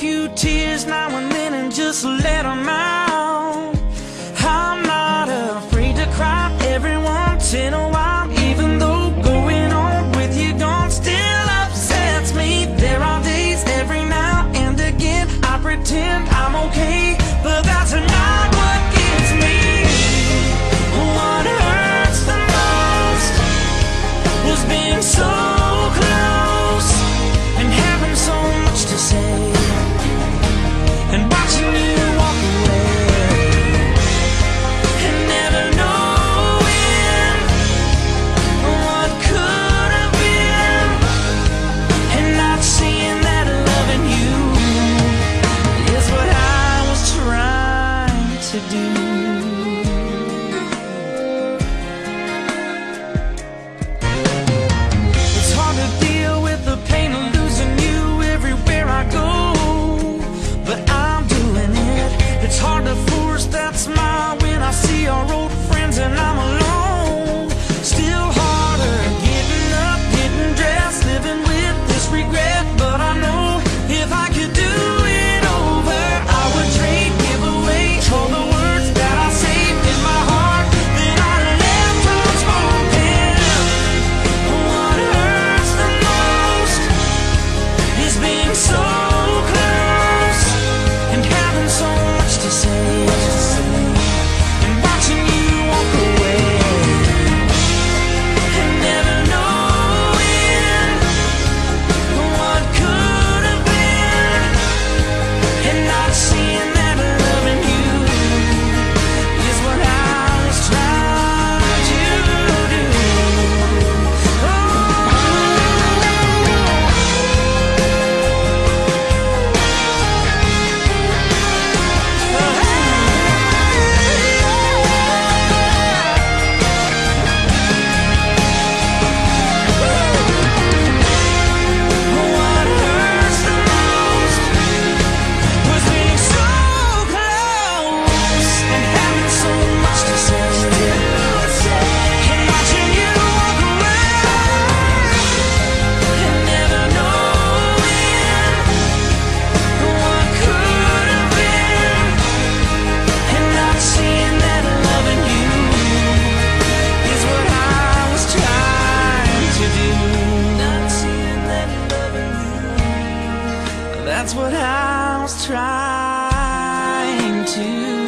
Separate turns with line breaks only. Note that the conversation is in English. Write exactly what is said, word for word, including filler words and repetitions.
few tears now and then and just let them out. I'm not afraid to cry every once in a while, even though going on with you gone still upsets me. There are days every now and again I pretend I'm okay, but that's not what gets me. What hurts the most was being so close and having so much to say, and watching you walk away, and never knowing what could have been, and not seeing that loving you is what I was trying to do. It's hard to deal with the pain of losing you everywhere I go, but I'm doing it. It's hard to force that smile when I see our old friends and I'm alone. Still harder getting up, getting dressed, living with this regret. But I know if I could do it over, I would trade, give away all the words that I saved in my heart that I left unspoken. What hurts the most is being so close and having so much to say, and watching you walk away, and never knowing what could have been, and not seeing that loving you is what I was trying to do. What hurts the most was being so close and having so much to say, and watching you walk away, and never knowing what could have been, and not seeing that loving you is what I was trying to do. Not seeing that loving you, that's what I was trying to do.